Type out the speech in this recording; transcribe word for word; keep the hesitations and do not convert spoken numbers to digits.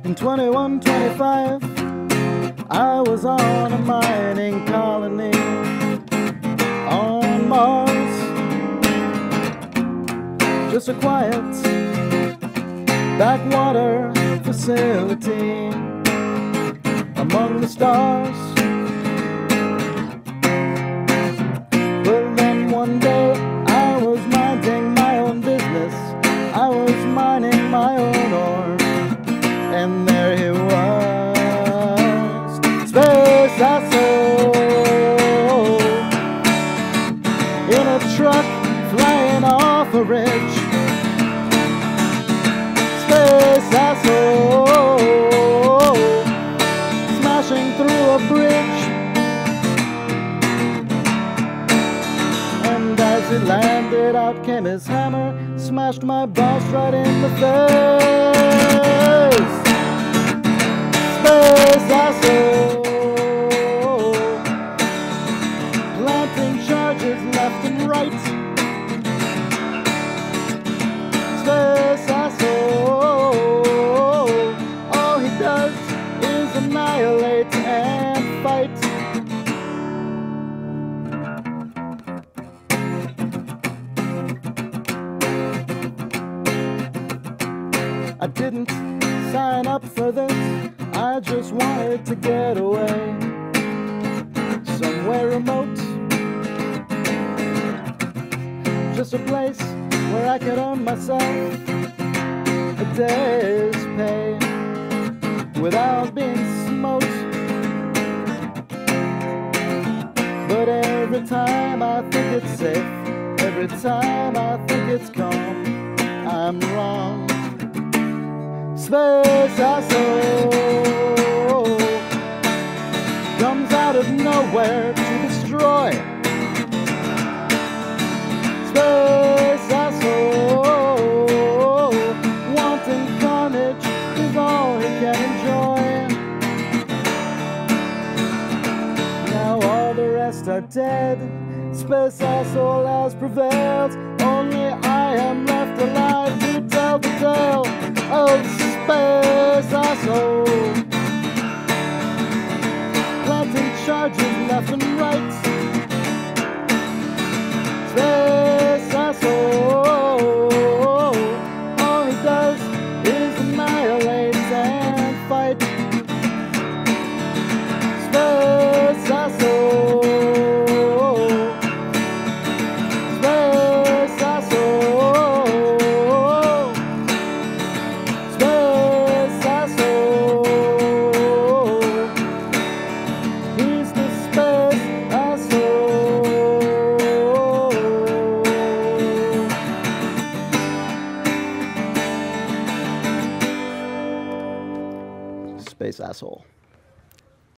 In twenty-one twenty-five, I was on a mining colony on Mars. Just a quiet backwater facility among the stars. But then one day I was minding my own business. I was mining my own ore, and there he was, Space Asshole, in a truck flying off a ridge. Space Asshole, smashing through a bridge. And as he landed, out came his hammer, smashed my boss right in the face. Space Asshole, planting charges left and right. Space Asshole, all he does is annihilate and fight. I didn't sign up for this, I just wanted to get away somewhere remote, just a place where I could earn myself a day's pay without being smote. But every time I think it's safe, every time I think it's calm, I'm wrong. Space Asshole comes out of nowhere to destroy. Space Asshole, wanting carnage is all he can enjoy. Now all the rest are dead. Space Asshole has prevailed. Only I am left alive to tell the tale of Space Asshole, planting charges left and right. Space Asshole, all he does is annihilate and fight. Space Asshole, Space Asshole, Space Asshole, he's the Space Asshole. Space Asshole.